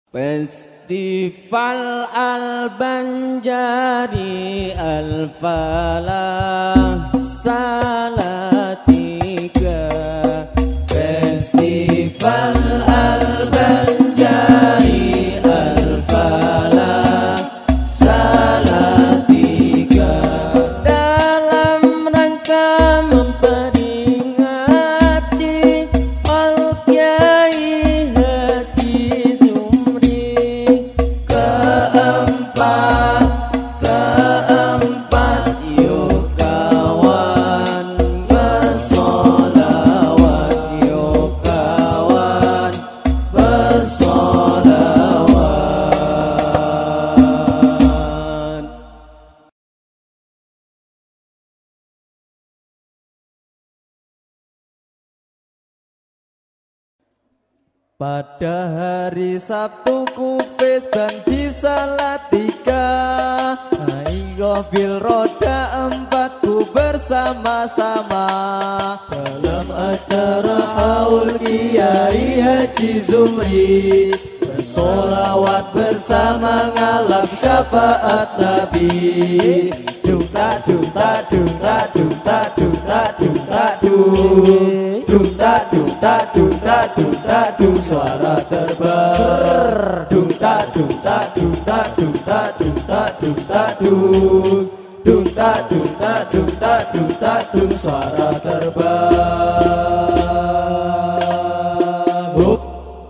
Festival Al-Banjari Al-Falah Salatiga. Festival Al-Banjari Al-Falah Salatiga, dalam rangka memperingati Al-Kiai Haji Zumri keempat yuk kawan bersolawat, yuk kawan bersolawat. Pada hari Sabtu Kufis ban Salatiga, hingga bil roda 4 ku bersama-sama dalam acara haul Kiai Haji Zumri, bersolawat bersama ngalap syafaat Nabi. Dung tak dung tak dung tak dung tak dung tak dung tak dung, dung tak dung tak dung tak dung tak dung, suara terbang. Dung tak dung tak dung tak dung tak dung tak dung tak dung, dung tak dung tak dung tak dung tak dung, suara terbang. Hup.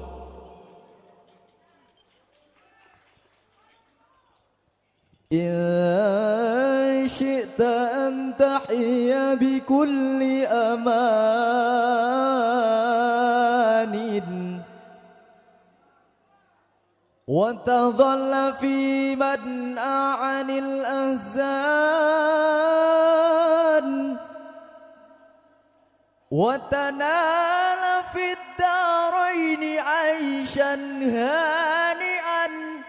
شئت أن تحيي بكل أمان وتظل في مدعن الأحزان وتنال في الدارين عيشا هانئا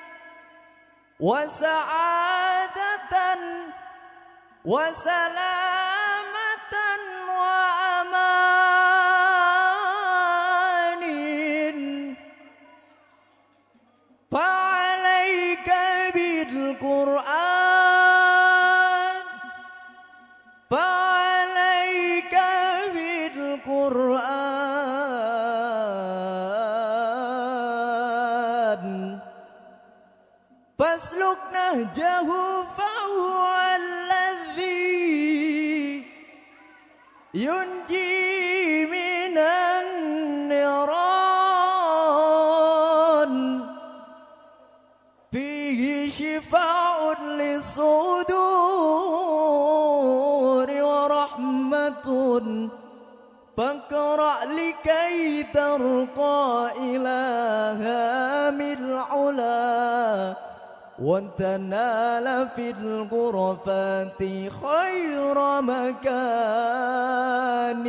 وسعادة وسلامة وأمان. فعليك بالقرآن، فعليك بالقرآن فاسلك نهجه فهو الذي ينجي من النيران، فيه شفاء للصدور ورحمة، فاقرأ لكي ترقى إلى هام العلا وتنال في الغرفات خير مكان.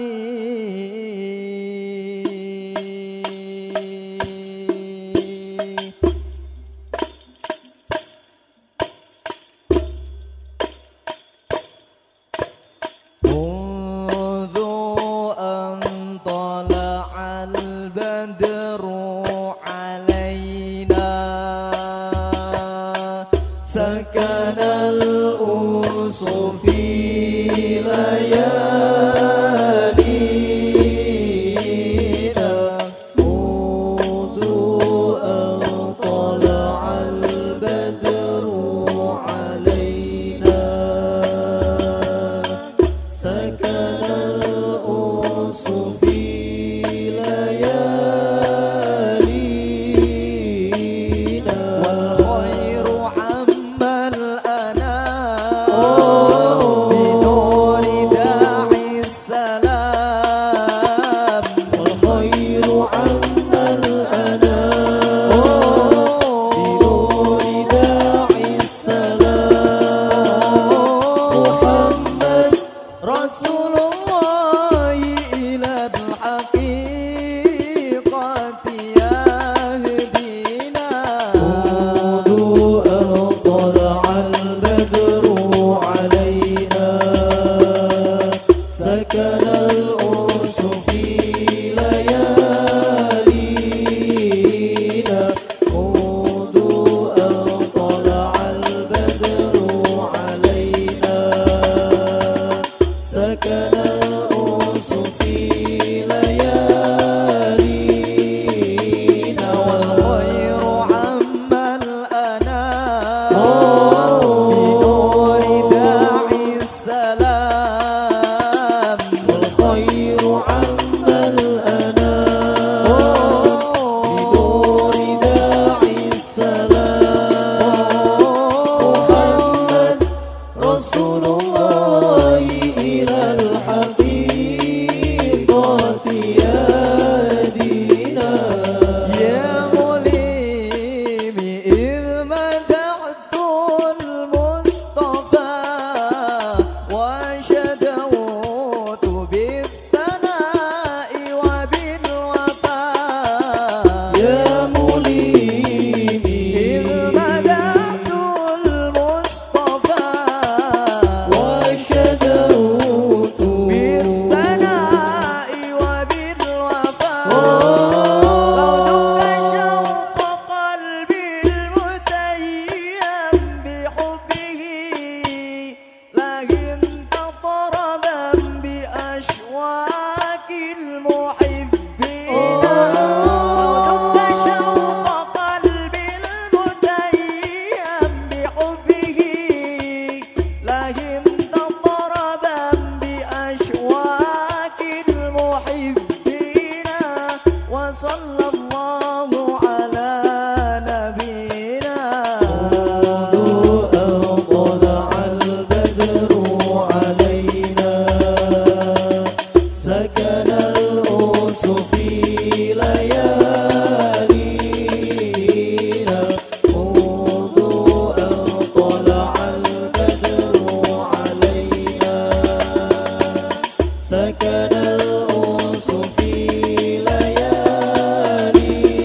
منذ أن طلع البدر علينا سكن الأنس في ليالينا. منذ أن طلع البدر علينا سكن الأنس في ليالينا. والخير عم الأنام بنور داعي السلام. والخير عم الأنام بنور داعي السلام. محمد رسول الله إلى الحقيقة يهدينا. منذ أن طلع البدر علينا سكن الأنس في ليالينا. يا مليمي إذ مدحت المصطفى وشدوت بالثناء وبالوفاء لو دق شوق قلبي المتيم بحبه لكن تطربا بأشواك المحبين لو دق شوق قلبي المتيم بحبه لكن تطربا بأشواك المحبين وصلى الله على نبينا طلع البدر علينا سكن الأنس في ليالينا منذ أن طلع البدر علينا سكن الأنس في ليالينا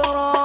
الأسرى